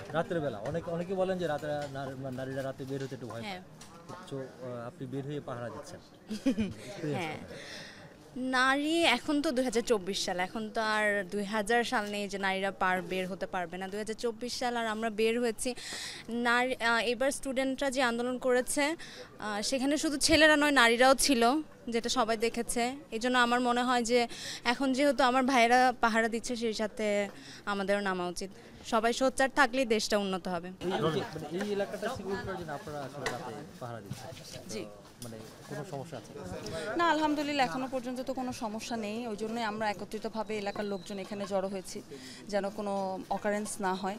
রাতের বেলা অনেকে বলেন যে রাতে নারীরা রাতে বের হতে একটু ভয় পায়। হ্যাঁ তো আপনি বের হয়ে পাহারা দিচ্ছেন। হ্যাঁ নারী এখন তো 2024 সাল, এখন তো আর 2000 সাল নেই যে নারীরা বের হতে পারবে না। 2024 সাল আর আমরা বের হয়েছি। নারী এবার স্টুডেন্টরা যে আন্দোলন করেছে সেখানে শুধু ছেলেরা নয় নারীরাও ছিল, যেটা সবাই দেখেছে। এই জন্য আমার মনে হয় যে এখন যেহেতু আমার ভাইয়েরা পাহারা দিচ্ছে সেই সাথে আমাদেরও নামা উচিত। সবাই সোচ্চার থাকলেই দেশটা উন্নত হবে। এই এলাকাটা সিকিউর করার জন্য আপনারা আসলে রাতে পাহারা দিচ্ছেন। জি। মানে কোনো সমস্যা আছে? না, আলহামদুলিল্লাহ এখনো পর্যন্ত তো কোনো সমস্যা নেই। ওই জন্যই আমরা একত্রিতভাবে এলাকার লোকজন এখানে জড়ো হয়েছি, যেন কোনো অকারেন্স না হয়।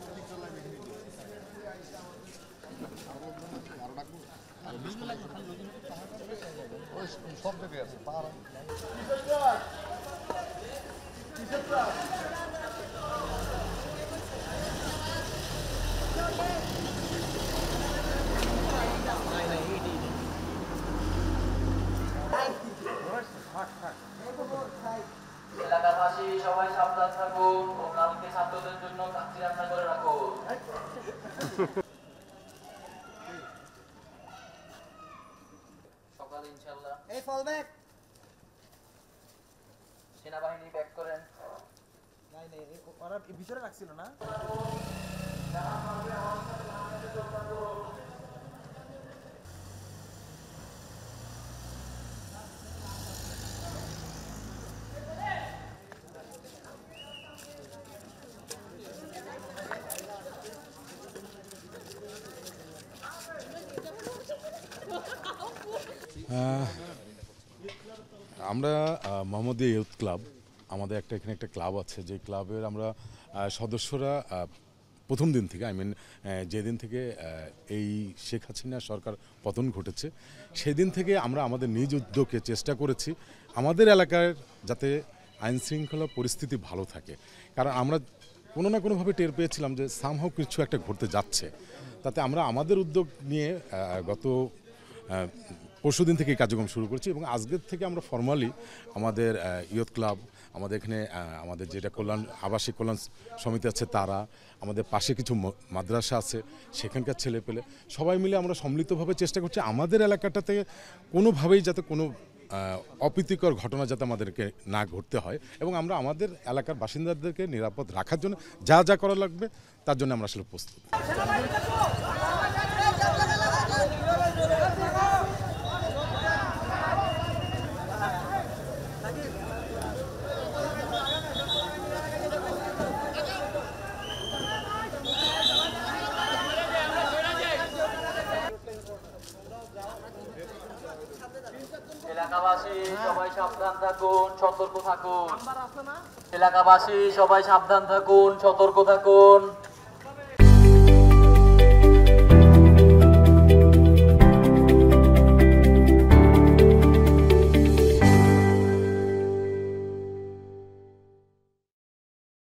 এলাকাবাসী সবাই সাবধান থাকুন ও কালকে ছাত্রদের জন্য কাচ্চি রান্না করে রাখুন। সকালে ইনশাআল্লাহ এই ফল ব্যাক সেনাবাহিনী ব্যাক করেন। নাই নাই ওরা ভিতরে রাখছিল না। আমরা মোহাম্মদীয়া ইয়ুথ ক্লাব, আমাদের এখানে একটা ক্লাব আছে, যে ক্লাবের আমরা সদস্যরা প্রথম দিন থেকে যেদিন থেকে এই শেখ হাসিনা সরকার পতন ঘটেছে সেদিন থেকে আমরা আমাদের নিজ উদ্যোগে চেষ্টা করেছি আমাদের এলাকার যাতে আইন শৃঙ্খলা পরিস্থিতি ভালো থাকে। কারণ আমরা কোনো না কোনোভাবে টের পেয়েছিলাম যে সামহাও কিছু একটা ঘটতে যাচ্ছে। তাতে আমরা আমাদের উদ্যোগ নিয়ে গত পরশুদিন থেকে কার্যক্রম শুরু করছি এবং আজকের থেকে আমরা ফর্মালি আমাদের ইয়ুথ ক্লাব, আমাদের এখানে আমাদের যেটা আবাসিক কল্যাণ সমিতি আছে তারা, আমাদের পাশে কিছু মাদ্রাসা আছে সেখানকার ছেলেপেলে সবাই মিলে আমরা সম্মিলিতভাবে চেষ্টা করছি আমাদের এলাকাটাতে কোনোভাবেই যাতে কোনো অপ্রীতিকর ঘটনা যাতে আমাদেরকে না ঘটতে হয় এবং আমরা আমাদের এলাকার বাসিন্দাদেরকে নিরাপদ রাখার জন্য যা যা করা লাগবে তার জন্য আমরা আসলে প্রস্তুত। এলাকাবাসী সবাই সাবধান থাকুন, সতর্ক থাকুন। এলাকাবাসী সবাই সাবধান থাকুন, সতর্ক থাকুন।